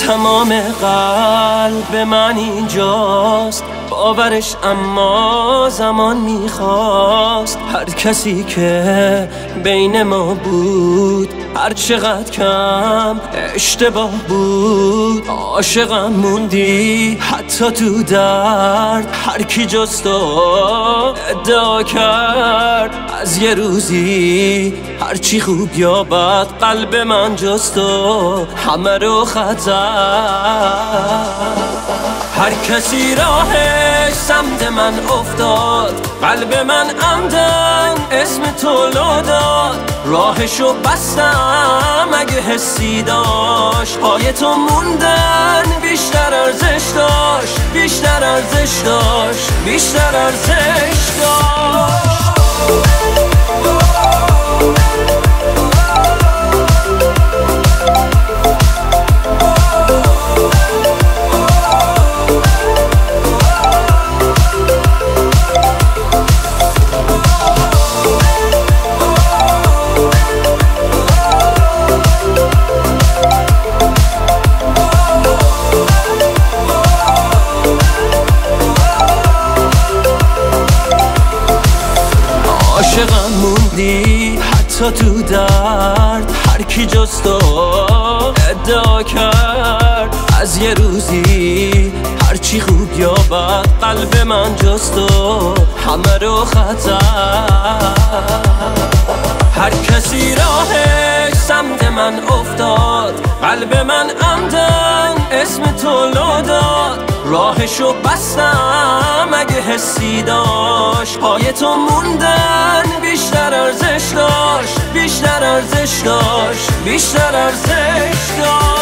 تمام قلب من اینجاست، باورش اما زمان میخواست. هر کسی که بین ما بود هر چقدر کم اشتباه بود، عاشقم موندی حتی تو درد. هر کی جز تو ادعا کرد از یه روزی هرچی خوب یا بد، قلب من جز تو همه رو خطر. هر کسی راهش سمت من افتاد، قلب من عمدن اسم تو لو داد. راهشو بستم اگه حسی داشت، پای تو موندن بیشتر ارزش داشت، بیشتر ارزش داشت، بیشتر ارزش داشت. عاشقم موندی حتی تو درد. هر کی جز تو ادعا کرد از یه روزی هرچی خوب یا بد، قلب من جز تو همه رو خطر. هر کسی راهش سمت من افتاد، قلب من عمدن اسم تو لو داد. راهشو بستم اگه حسی داشت، پای تو موندن بیشتر ارزش داشت، بیشتر ارزش داشت، بیشتر ارزش داشت.